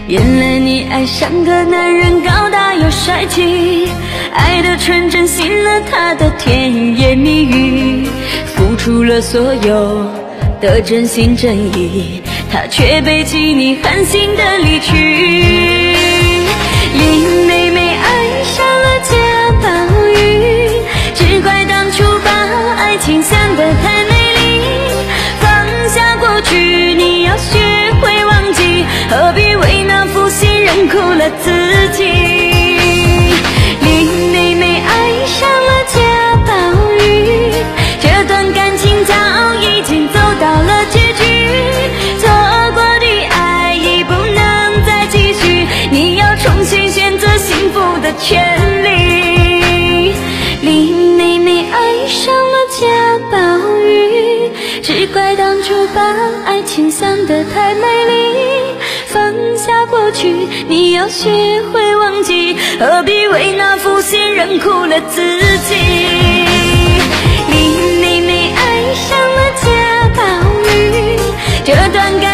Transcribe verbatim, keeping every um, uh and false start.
原来你爱上个男人高大又帅气，爱的纯真，信了他的甜言蜜语，付出了所有的真心真意，他却背弃你狠心的离去。林妹妹爱上了贾宝玉，只怪当初把爱情想得太美丽，放下过去你要学会忘记，何必为那负心人苦了自己。林妹妹爱上了贾宝玉，这段感情早已经走到了结局，错过的爱已不能再继续，你要重新选择幸福的权利。林妹妹爱上了贾宝玉，只怪当初把爱情想得太美丽，放下过去你要学会忘记，何必为那负心人苦了自己。林妹妹爱上了贾宝玉，这段感